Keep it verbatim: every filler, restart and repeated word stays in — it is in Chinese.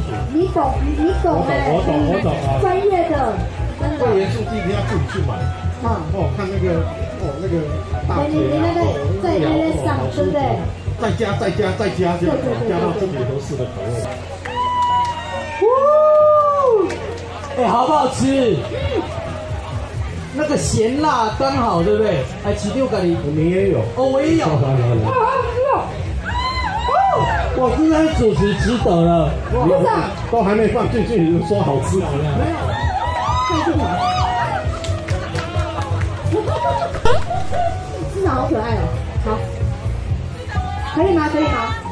楚。 你懂，你懂哎， 我懂，我懂啊。 专业的，真的。 会员数一定要自己去买。嗯。哦，看那个，哦那个大姐啊，哦， 在那个上，对不对？ 再加，再加，再加，就加到自己合适的口味。 呜！哎，好不好吃？那个咸辣刚好，对不对？哎，起六咖喱， 你也有。 哦，我也有。 好好吃哦。 哇，今天主持值得了， 不是， 都还没放进去，你就说好吃？ 没有，太近了。市长好可爱哦，好，可以吗？可以吗？